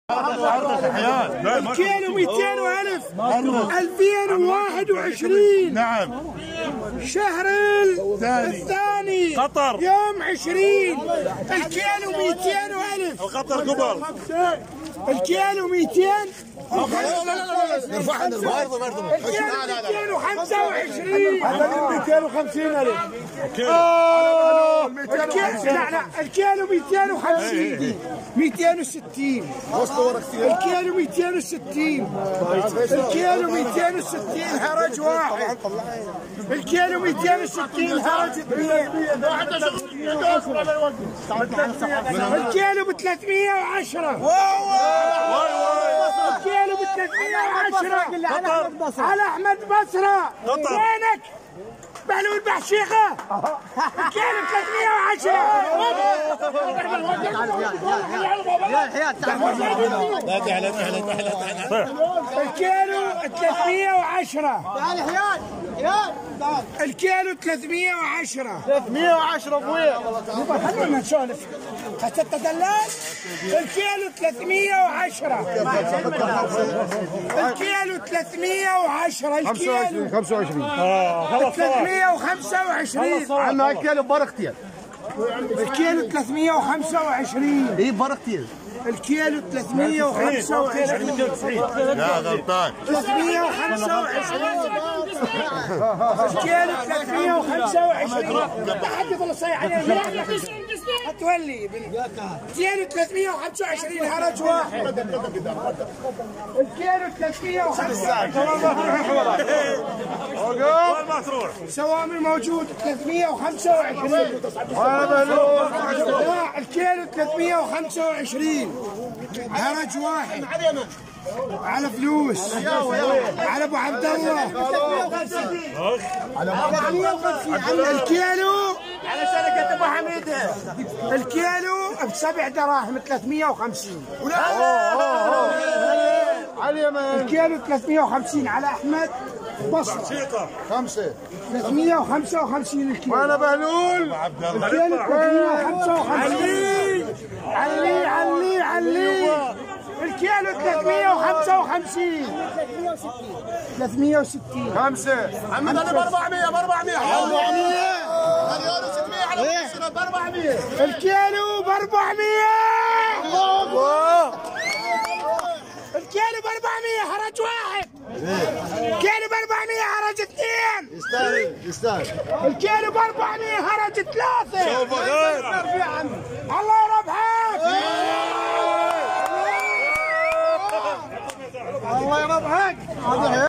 الكيلو 200,000 2021. نعم. شهر الثاني قطر يوم 20. الكيلو 200,000. القطر كبر. الكيلو 200. نرفع الكيلو 225. هذا 250,000. لا الكيلو 250. 260. الكيلو 260. الكيلو 260 هرج واحد. الكيلو 260 هرج اثنين. الكيلو ب 310. الكيلو ب 310 على احمد بصره. وينك؟ بهلول بحشيخه. الكيلو ب 310. الكيلو 310. الكيلو 310. 310 ابويا. خلونا نسولف. حتى دلال. الكيلو 310. الكيلو 310. الكيلو 25. 325. عم الكيلو برختين. الكيلو 325. اي برختين. الكيلو 325. لا غلطان. 325. الكيلو 325. تحدث ولا صيح عليه. هتولي. الكيلو 325 هرج واحد. الكيلو 325. سوامي موجود 325. لا الكيلو 325 هرج واحد. على فلوس. على ابو عبد الله. الكيلو على شركة ابو حميد. الكيلو ب7 دراهم 350. الكيلو 350 على احمد بصره. 5 355 الكيلو. وانا بهلول. الكيلو 355. علي الكيلو 355. 360. 5 محمد انا ب 400 ب 400. مليون و600 على بصره ب 400. الكيلو ب 400. الكيلو ب 400 هرج واحد. الكيلو ب 400 هرج اثنين. يستاهل. الكيلو ب 400 هرج ثلاثة. الله يربحك. الله يربحك.